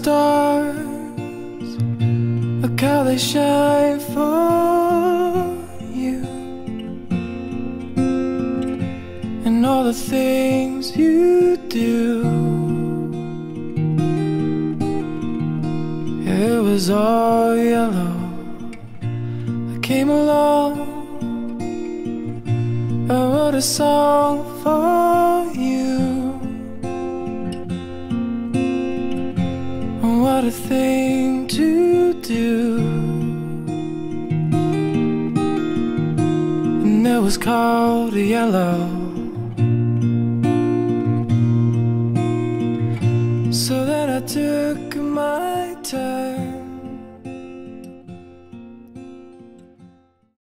stars, look how they shine for you, and all the things you do. It was all yellow. I came along, I wrote a song for you. What a thing to do. And it was called yellow. So then I took my time